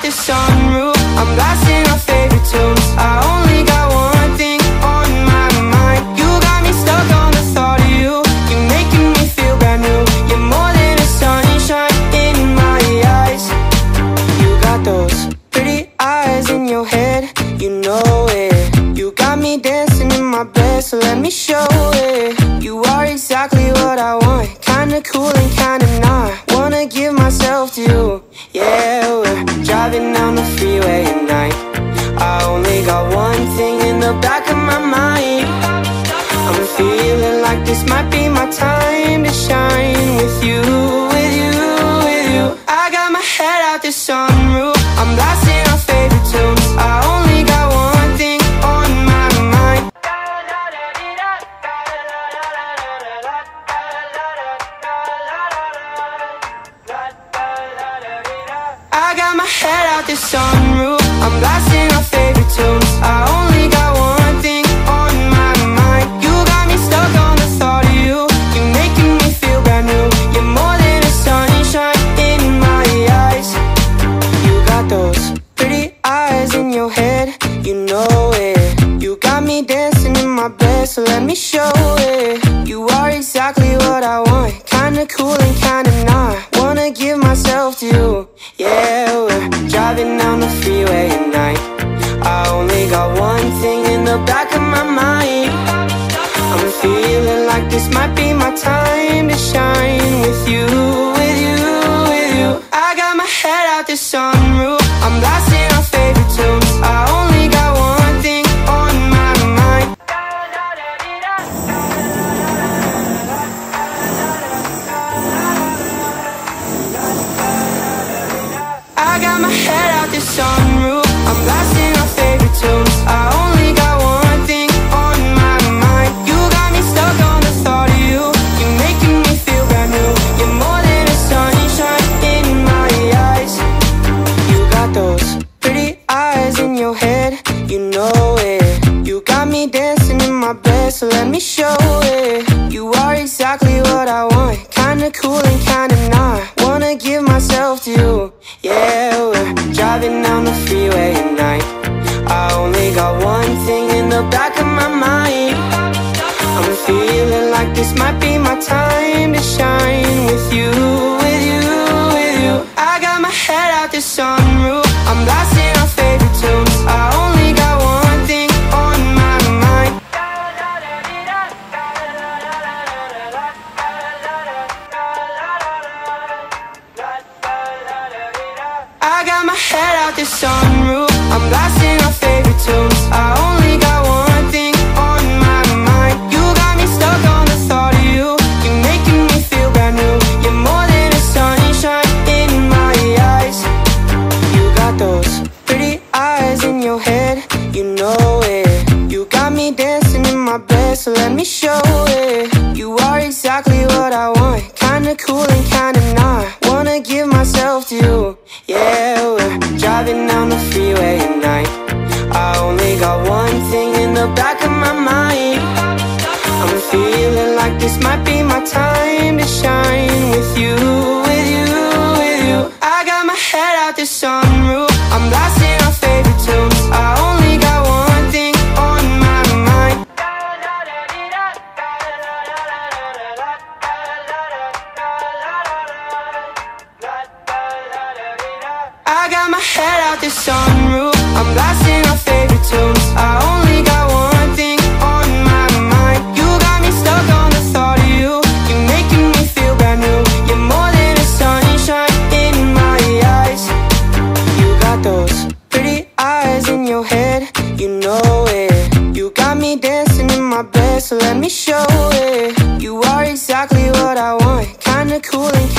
the sunroof, I'm blasting our favorite tunes. I only got one thing on my mind. You got me stuck on the thought of you. You're making me feel brand new. You're more than a sunshine in my eyes. You got those pretty eyes in your head, you know it. You got me dancing in my bed, so let me show it. You are exactly what I want, kinda cool and kinda not. Wanna give myself to you. Yeah, we're driving down the freeway at night. I only got one thing in the back of my mind. I'm feeling like this might be my time to shine with you, with you, with you. I got my head out the sunroof, I'm blasting our favorite tunes. I only got one thing on my mind. I got my head out the sunroof, I'm blasting our favorite tunes. I only got one thing on my mind. You got me stuck on the thought of you. You're making me feel brand new. You're more than a sunshine in my eyes. You got those pretty eyes in your head, you know it. You got me dancing in my bed, so let me show it. You are exactly what I want, kinda cool and kinda not. Wanna give myself to you. Yeah, we're driving down the freeway at night. I only got one thing in the back of my mind. I'm feeling like this might be my time to shine with you, with you, with you. I got my head out the sunroof, I'm blasting our favorite tunes. I only got one thing on my mind. I got my head out the sunroof, I'm blasting our favorite tunes. I only got one thing on my mind. You got me stuck on the thought of you. You're making me feel brand new. You're more than a sunshine in my eyes. You got those pretty eyes in your head, you know it. You got me dancing in my bed, so let me show it. You are exactly what I want, kinda cool and kinda not. Wanna give myself to you. Yeah, we're driving down the freeway at night. I only got one thing in the back of my mind. I'm feeling like this might be my time to shine with you, with you, with you. I got my head out the sunroof, I'm blasting our favorite tunes. I only got one thing on my mind. I got my head out the sunroof, I'm blasting our favorite tunes. I only got one thing on my mind. You got me stuck on the thought of you. You're making me feel brand new. You're more than a sunshine in my eyes. You got those pretty eyes in your head, you know it. You got me dancing in my bed, so let me show it. You are exactly what I want, kinda cool and kinda not. Wanna give myself to you. Yeah, we're driving down the freeway at night. I only got one thing in the back of my mind. I'm feeling like this might be my time to shine with you, with you, with you. I got my head out the sunroof, I'm blasting our favorite tunes. I only got one thing on my mind. I got my head out the sunroof, I'm blasting our favorite tunes. I only got one thing on my mind. You got me stuck on the thought of you. You're making me feel brand new. You're more than a sunshine in my eyes. You got those pretty eyes in your head, you know it. You got me dancing in my bed, so let me show it. You are exactly what I want, kinda cool and